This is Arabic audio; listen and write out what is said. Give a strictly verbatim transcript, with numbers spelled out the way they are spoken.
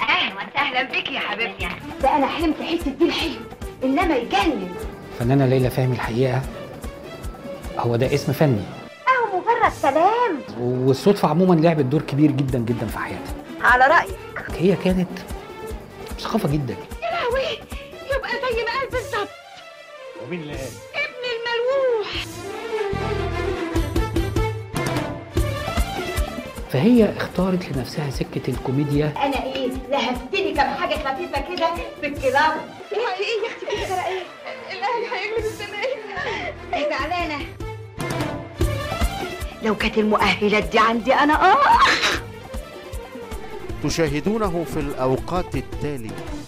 اهلا وسهلا بك يا حبيبتي. ده انا حلمت حته دي الحلم انما يجنن. فنانة ليلى فهمي الحقيقة هو ده اسم فني، اهو مجرد كلام. والصدفة عموما لعبت دور كبير جدا جدا في حياتها. على رايك هي كانت مثقفة جدا. يا لهوي، يبقى زي ما قال بالظبط. ومين اللي قال؟ ابن الملوح. فهي اختارت لنفسها سكة الكوميديا. انا ايه لهفتني كم حاجه خفيفه كده في الكلام. ايه ايه يا اختي كده ايه؟ الاهلي هيغلب الزمالك. ايه زعلانه؟ لو كانت المؤهلات دي عندي انا اه تشاهدونه في الأوقات التالية.